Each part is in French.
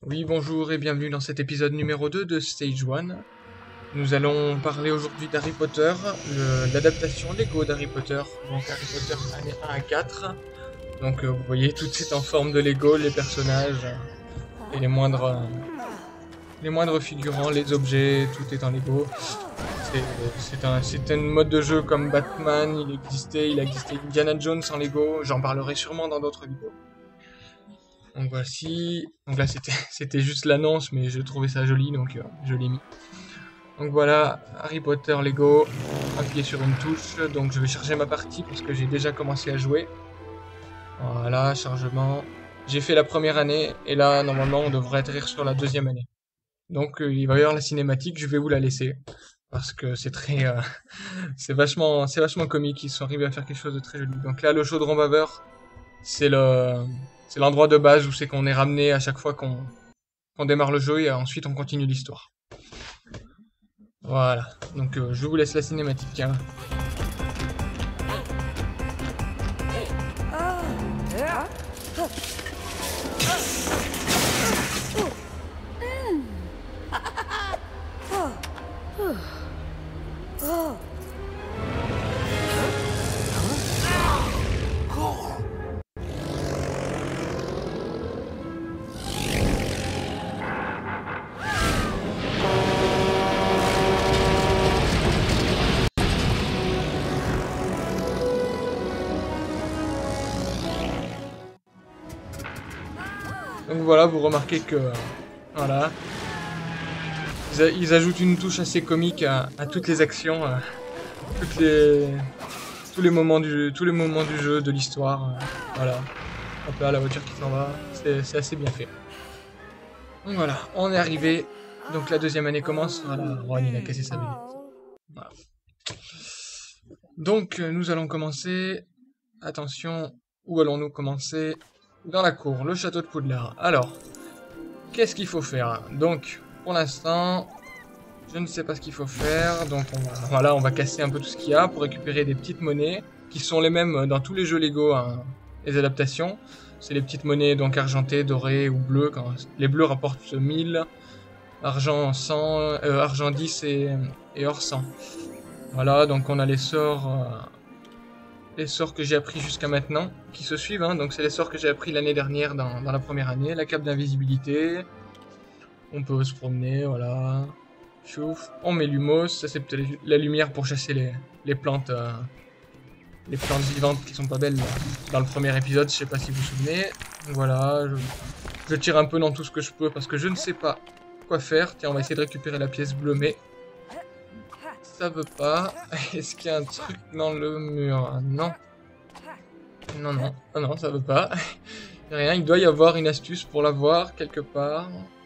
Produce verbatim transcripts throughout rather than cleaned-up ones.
Oui, bonjour et bienvenue dans cet épisode numéro deux de Stage un. Nous allons parler aujourd'hui d'Harry Potter, le- l'adaptation Lego d'Harry Potter, donc Harry Potter année un à quatre. Donc euh, vous voyez, tout est en forme de Lego, les personnages euh, et les moindres, euh, les moindres figurants, les objets, tout est en Lego. C'est c'est un, c'est un mode de jeu comme Batman, il existait, il a existé Indiana Jones en Lego, j'en parlerai sûrement dans d'autres vidéos. Donc voici, donc là c'était c'était juste l'annonce, mais je trouvais ça joli, donc euh, je l'ai mis. Donc voilà, Harry Potter Lego, appuyez sur une touche, donc je vais charger ma partie parce que j'ai déjà commencé à jouer. Voilà, chargement. J'ai fait la première année, et là normalement on devrait atterrir sur la deuxième année. Donc euh, il va y avoir la cinématique, je vais vous la laisser. Parce que c'est très, euh, c'est vachement, c'est vachement comique, ils sont arrivés à faire quelque chose de très joli. Donc là, le chaudron baveur, c'est le, c'est l'endroit de base où c'est qu'on est ramené à chaque fois qu'on qu'on démarre le jeu et ensuite on continue l'histoire. Voilà, donc euh, je vous laisse la cinématique. Hein. Donc voilà, vous remarquez que, euh, voilà, ils, a- ils ajoutent une touche assez comique à, à toutes les actions, euh, toutes les, tous les moments du, tous les moments du jeu, de l'histoire. euh, voilà, hop là, la voiture qui s'en va, c'est c'est assez bien fait. Donc voilà, on est arrivé. Donc la deuxième année commence. Voilà, Ron il a cassé sa baguette. Voilà. Donc euh, nous allons commencer. Attention, où allons-nous commencer? Dans la cour, le château de Poudlard. Alors, qu'est-ce qu'il faut faire? Donc, pour l'instant, je ne sais pas ce qu'il faut faire. Donc on va, voilà, on va casser un peu tout ce qu'il y a pour récupérer des petites monnaies qui sont les mêmes dans tous les jeux Lego, hein, les adaptations. C'est les petites monnaies donc argentées, dorées ou bleues. Quand les bleus rapportent mille, argent cent, euh, argent dix et, et or cent. Voilà, donc on a les sorts, euh, les sorts que j'ai appris jusqu'à maintenant, qui se suivent. Hein, donc c'est les sorts que j'ai appris l'année dernière dans, dans la première année. La cape d'invisibilité. On peut se promener, voilà. Chouf. On met l'humos, ça c'est peut-être la lumière pour chasser les, les plantes euh, les plantes vivantes qui sont pas belles dans le premier épisode, je sais pas si vous vous souvenez. Voilà, je, je tire un peu dans tout ce que je peux parce que je ne sais pas quoi faire. Tiens, on va essayer de récupérer la pièce bleue, mais ça veut pas. Est-ce qu'il y a un truc dans le mur? Non. Non, non, non, non, ça veut pas. Rien, il doit y avoir une astuce pour l'avoir quelque part.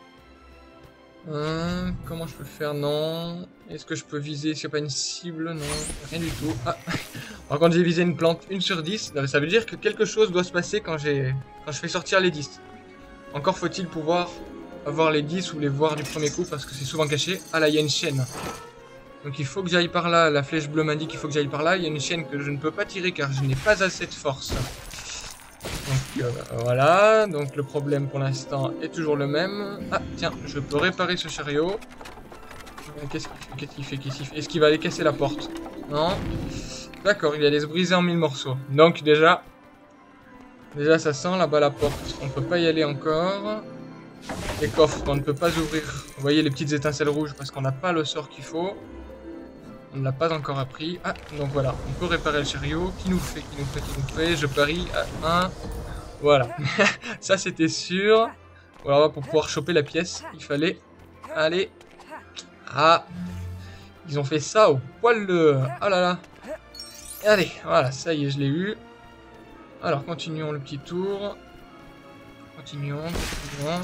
Hein, comment je peux faire? Non. Est-ce que je peux viser s'il n'y a pas une cible? Non, rien du tout. Ah. Par contre, j'ai visé une plante une sur dix. Ça veut dire que quelque chose doit se passer quand, j'ai... quand je fais sortir les dix. Encore faut-il pouvoir avoir les dix ou les voir du premier coup parce que c'est souvent caché. Ah là, il y a une chaîne. Donc il faut que j'aille par là. La flèche bleue m'indique qu'il faut que j'aille par là. Il y a une chaîne que je ne peux pas tirer car je n'ai pas assez de force. Donc euh, voilà, donc le problème pour l'instant est toujours le même. Ah tiens, je peux réparer ce chariot. Qu'est-ce qu'il fait, qu'est-ce qu'il fait? Est-ce qu'il va aller casser la porte? Non. D'accord, il allait se briser en mille morceaux. Donc déjà, déjà ça sent là-bas la porte. On peut pas y aller encore. Les coffres on ne peut pas ouvrir. Vous voyez les petites étincelles rouges parce qu'on n'a pas le sort qu'il faut. On ne l'a pas encore appris. Ah, donc voilà, on peut réparer le chariot. Qui nous fait, qui nous fait, qui nous fait? Je parie à un. Voilà. Ça, c'était sûr. Voilà, pour pouvoir choper la pièce, il fallait aller... Ah. Ils ont fait ça au poil de... Oh là là. Allez, voilà, ça y est, je l'ai eu. Alors, continuons le petit tour. Continuons, continuons.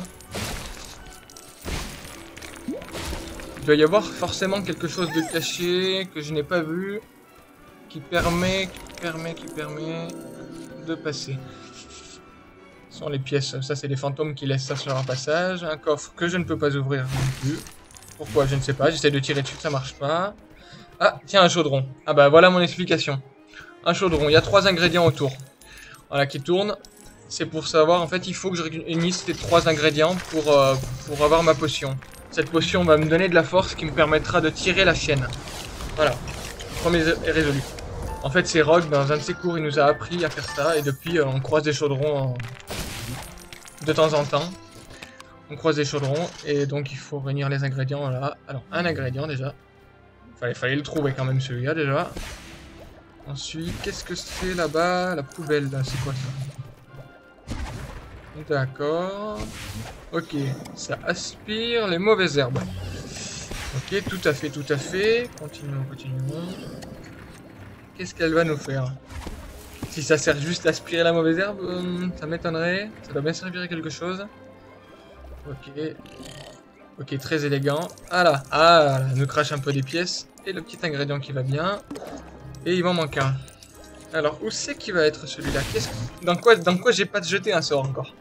Il doit y avoir forcément quelque chose de caché que je n'ai pas vu, qui permet, qui permet, qui permet de passer. Ce sont les pièces, ça c'est les fantômes qui laissent ça sur un passage. Un coffre que je ne peux pas ouvrir non plus. Pourquoi, je ne sais pas, j'essaie de tirer dessus, ça marche pas. Ah, tiens, un chaudron. Ah bah voilà mon explication. Un chaudron, il y a trois ingrédients autour. Voilà, qui tournent. c'est pour savoir, en fait, il faut que je réunisse les trois ingrédients pour, euh, pour avoir ma potion. Cette potion va me donner de la force qui me permettra de tirer la chienne. Voilà, le premier est résolu. En fait, c'est Rogue, dans un de ses cours, il nous a appris à faire ça, et depuis, euh, on croise des chaudrons en... de temps en temps. On croise des chaudrons, et donc il faut réunir les ingrédients là. Alors, un ingrédient déjà. Fallait, fallait le trouver quand même celui-là déjà. Ensuite, qu'est-ce que c'est là-bas? La poubelle, là, c'est quoi ça? D'accord. Ok, ça aspire les mauvaises herbes. Ok, tout à fait, tout à fait. Continuons, continuons. Qu'est-ce qu'elle va nous faire? Si ça sert juste à aspirer la mauvaise herbe, euh, ça m'étonnerait. Ça doit bien servir à quelque chose. Ok. Ok, très élégant. Ah là, ah, elle nous crache un peu des pièces. Et le petit ingrédient qui va bien. Et il m'en manque un. Alors, où c'est qu'il va être celui-là? Qu'est-ce que... Dans quoi, dans quoi j'ai pas jeté un sort encore?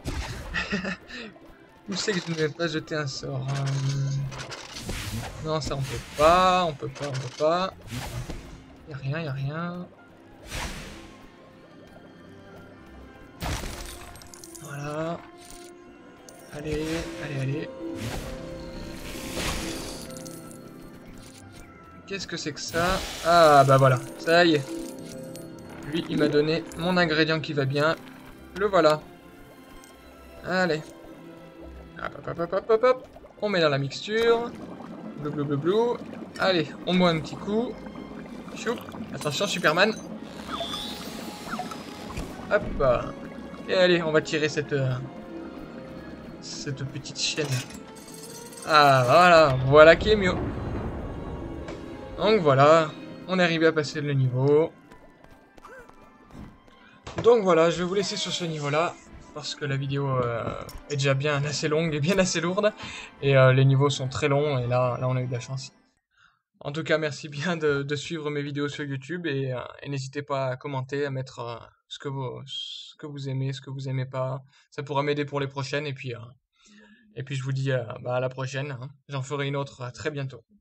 Où c'est que je ne vais pas jeter un sort? euh... Non, ça on peut pas, on peut pas, on peut pas. Y'a rien, y'a rien. Voilà. Allez, allez, allez. Qu'est-ce que c'est que ça? Ah, bah voilà, ça y est. Lui, il m'a donné mon ingrédient qui va bien. Le voilà. Allez. Hop, hop, hop, hop, hop, hop. On met dans la mixture. Blou, blou, blou, blou. Allez, on boit un petit coup. Choup. Attention, Superman. Hop. Et allez, on va tirer cette... Euh, cette petite chienne. Ah, voilà. Voilà qui est mieux. Donc voilà. On est arrivé à passer le niveau. Donc voilà, je vais vous laisser sur ce niveau-là. Parce que la vidéo euh, est déjà bien assez longue et bien assez lourde. Et euh, les niveaux sont très longs. Et là, là, on a eu de la chance. En tout cas, merci bien de, de suivre mes vidéos sur YouTube. Et, euh, et n'hésitez pas à commenter, à mettre euh, ce, que vous, ce que vous aimez, ce que vous aimez pas. Ça pourra m'aider pour les prochaines. Et puis, euh, et puis je vous dis euh, bah, à la prochaine. Hein. J'en ferai une autre euh, très bientôt.